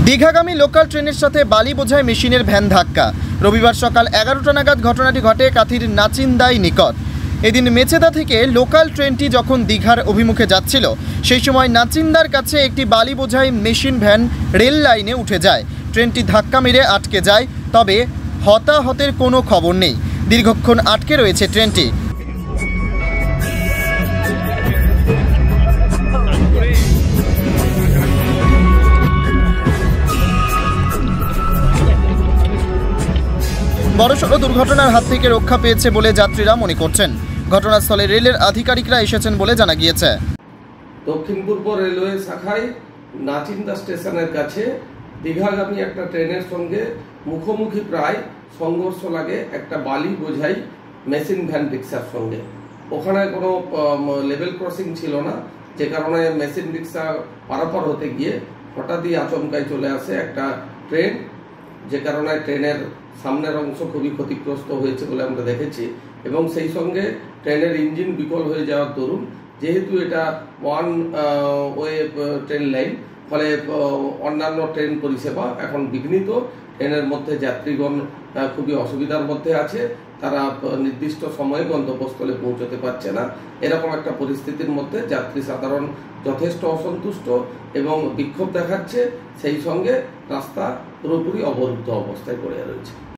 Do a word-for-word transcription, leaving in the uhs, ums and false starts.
দীঘাগামী local ট্রেনের সাথে বালি বোঝাই মেশিনের ভ্যান ধাক্কা। রবিবার সকাল এগারোটা নাগাদ ঘটনাটি ঘটে কাথির নাচিন্দাই নিকট। এদিন মেচেদা থেকে লোকাল ট্রেনটি যখন দীঘার অভিমুখে যাচ্ছিল সেই সময় নাচিন্দার কাছে একটি বালি বোঝাই মেশিন ভ্যান রেল লাইনে উঠে যায়। ট্রেনটি ধাক্কা মেরে আটকে যায়, তবে হতাহতের কোনো খবর নেই। দীর্ঘক্ষণ আটকে রয়েছে ট্রেনটি। বড়সড় দুর্ঘটনার হাত থেকে রক্ষা পেয়েছে বলে যাত্রীরা মনে করছেন। ঘটনাস্থলে রেলের আধিকারিকরা এসেছেন বলে জানা গিয়েছে। দক্ষিণ পূর্ব রেলওয়ে শাখায় নাচিন্দা স্টেশনের কাছে দীঘাগামী একটা ট্রেনের সঙ্গে মুখোমুখি প্রায় সংঘর্ষ লাগে একটা বালি বোঝাই মেশিন ভ্যান রিক্সার সঙ্গে। ওখানে কোনো লেভেল ক্রসিং ছিল না, যে কারণে মেশিন রিক্সা পারাপার হতে গিয়ে হঠাৎই আচমকায় চলে আসে একটা ট্রেন, যে কারণে ট্রেনের সামনের অংশ খুবই ক্ষতিগ্রস্ত হয়েছে বলে আমরা দেখেছি। এবং সেই সঙ্গে ট্রেনের ইঞ্জিন বিকল হয়ে যাওয়ার দরুন, যেহেতু এটা ওয়ান ওয়ে ট্রেন লাইন, ফলে অন্যান্য ট্রেন পরিষেবা এখন বিঘ্নিত। ট্রেনের মধ্যে যাত্রীগণ খুবই অসুবিধার মধ্যে আছে, তারা নির্দিষ্ট সময়ে গন্তব্যস্থলে পৌঁছতে পারছে না। এরকম একটা পরিস্থিতির মধ্যে যাত্রী সাধারণ যথেষ্ট অসন্তুষ্ট এবং বিক্ষোভ দেখাচ্ছে, সেই সঙ্গে রাস্তা পুরোপুরি অবরুদ্ধ অবস্থায় পড়ে রয়েছে।